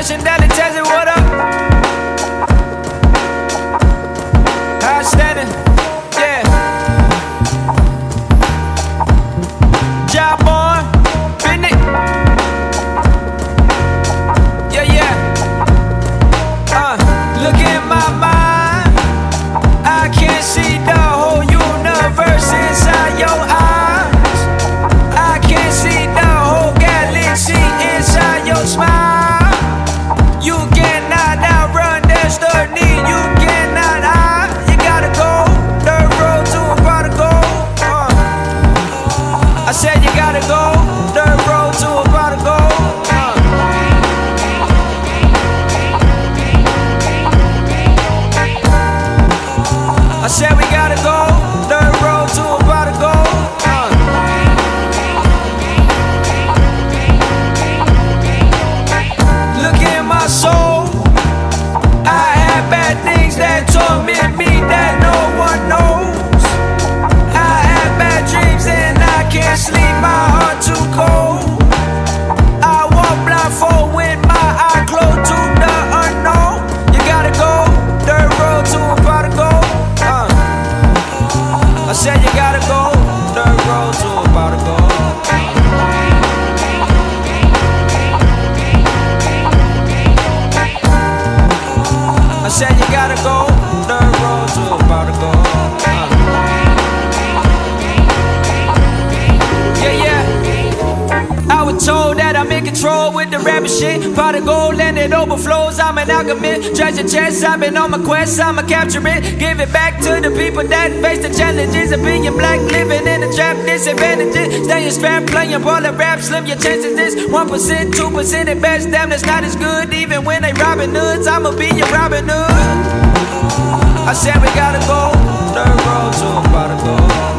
Russian Deli, Tessie, what up? Outstanding, yeah. Job on, Picnic. Yeah, yeah. Look in my mind, I can't see the whole universe inside your eyes. I can't see the whole galaxy inside your smile. You cannot outrun destiny, you cannot hide. You gotta go the road to a pot of gold. I said you gotta go the road to a pot of gold. I said we gotta go the road to a pot of gold. Look in my soul, I had bad things that torment me that no one knows. I had bad dreams and I can't sleep, my heart too cold. I walk blindfold with my eye closed to the unknown. You gotta go the road to a pot of gold. I said you gotta go the road to a pot of gold. I said you gotta go the road to a pot of gold. Yeah, yeah. I was told that I'm in control with the rapping shit. Pot of gold and it overflows, I'm an alchemist. Treasure chest, I've been on my quest, I'ma capture it. Give it back to the people that face the challenges of being black, living in a trap, disadvantages. Staying strapped, playing ball of rap, slim your chances this 1%, 2% at best, damn that's not as good. Even when they robbing hoods, I'ma be your Robin Hood. I said we gotta go the road to a pot of gold.